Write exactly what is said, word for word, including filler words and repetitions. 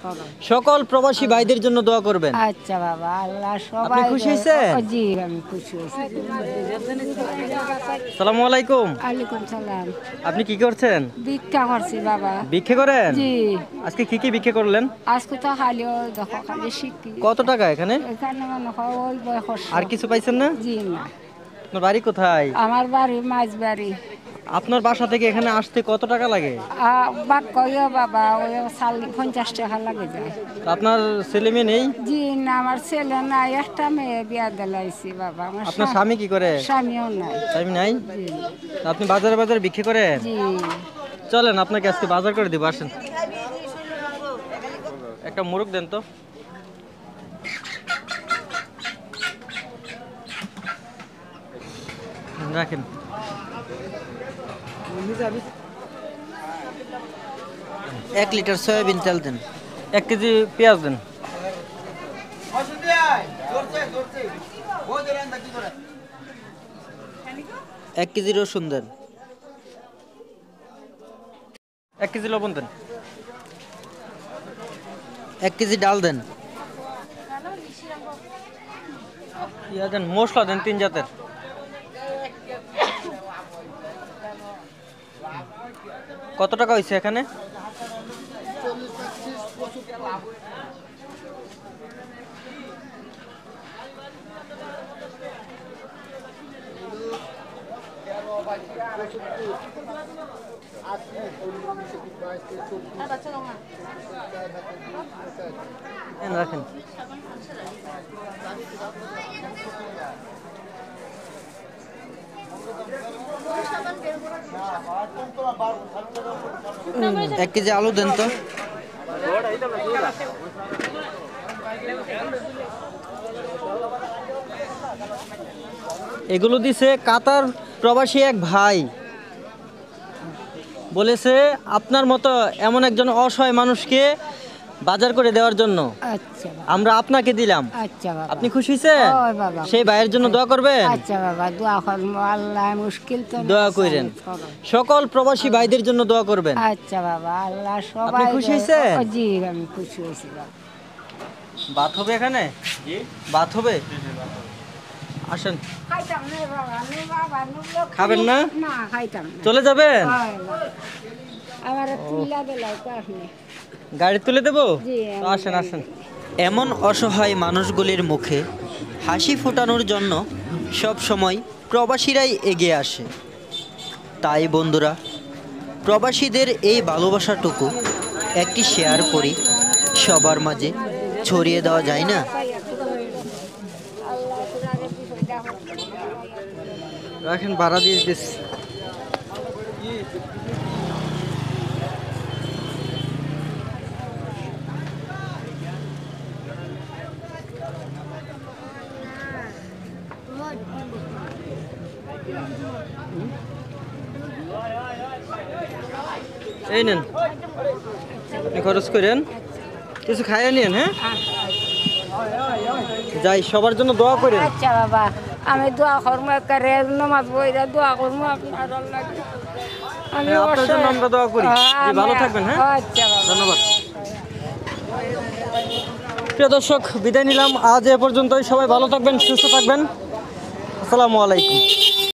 সকল প্রবাসী ভাইদের জন্য দোয়া করবেন। আচ্ছা বাবা, আল্লাহ সবাই। আপনি খুশি হয়েছেন? জি আমি খুশি হয়েছি। আসসালামু আলাইকুম। ওয়ালাইকুম সালাম। আপনি কি করছেন? ভিক্ষা করছি বাবা। ভিক্ষা করেন? জি। আজকে কি কি ভিক্ষা করলেন? আজকে তো খালি ওই দেখো খালি শিখি। কত টাকা এখানে? এখানে মনে হয় ওই বয়স। আর কিছু পাইছেন না? জি না। আপনার বাড়ি কোথায়? আমার বাড়ি মাঝবাড়ি। আপনার বাসা থেকে এখানে আসতে কত টাকা লাগে? বাক কইও বাবা, ওই চাল পঞ্চাশ টাকা লাগে যায়। আপনার ছেলে মেয়ে নেই? জি না, আমার ছেলে নাই, একটা মেয়ে বিয়া দিলাইছি বাবা। আমার আপনার স্বামী কি করে? স্বামীও নাই। স্বামী নাই? জি। আপনি বাজারে বাজারে ভিক্ষা করেন? জি। চলেন আপনাকে আজকে বাজার করে দিব, আসেন। একটা মুরগ দেন তো। রাখেন। এক লিটার সয়াবিন তেল দেন। এক কেজি পেঁয়াজ দেন। এক কেজি রসুন দেন। এক কেজি লবণ দেন। এক কেজি ডাল দেন। ইয়া দেন, মশলা দেন তিন জাতের। কত টাকা হয়েছে এখানে? রাখেন। এক কেজি আলু দেন তো। এগুলো দিছে কাতার প্রবাসী এক ভাই, বলেছে আপনার মতো এমন একজন অসহায় মানুষকে বাজার করে দেওয়ার জন্য। আচ্ছা আমরা আপনাকে দিলাম। আচ্ছা বাবা। আপনি খুশি হয়েছেন? ওই বাবা। সেই ভাইয়ের জন্য দোয়া করবেন। আচ্ছা বাবা, দোয়া করবো। আল্লাহ মুশকিল তো দোয়া করেন। সকল প্রবাসী ভাইদের জন্য দোয়া করবেন। আচ্ছা বাবা, আল্লাহ সবাই। আপনি খুশি হয়েছেন? জি আমি খুশি হয়েছি বাবা। ভাত হবে এখানে? ভাত হবে? আসেন। খাবেন না? না খাইতাম না। চলে যাবেন? আমার তুলা দিলাই তো আপনি। গাড়ি তুলে দেবো? জি, তো আসেন আসেন। এমন অসহায় মানুষগুলির মুখে হাসি ফোটানোর জন্য সব সময় প্রবাসীরাই এগিয়ে আসে। তাই বন্ধুরা, প্রবাসীদের এই ভালোবাসাটুকু একটি শেয়ার করি, সবার মাঝে ছড়িয়ে দেওয়া যায় না? রাখেন, ভাড়া দিয়ে দিচ্ছি। এই নেন, আপনি খরচ করেন, কিছু খাইয়ে নিন। হ্যাঁ যাই, সবার জন্য দোয়া করেন। আচ্ছা বাবা, আমি দোয়া করবো, করে নমাজ বইরা দোয়া করবো আপনার লাগে। আমি আপনার জন্য আমরা দোয়া করি। জি, ভালো থাকবেন। হ্যাঁ আচ্ছা বাবা, ধন্যবাদ। প্রিয় দর্শক, বিদায় নিলাম আজ এ পর্যন্তই। সবাই ভালো থাকবেন, সুস্থ থাকবেন। আসসালামু আলাইকুম।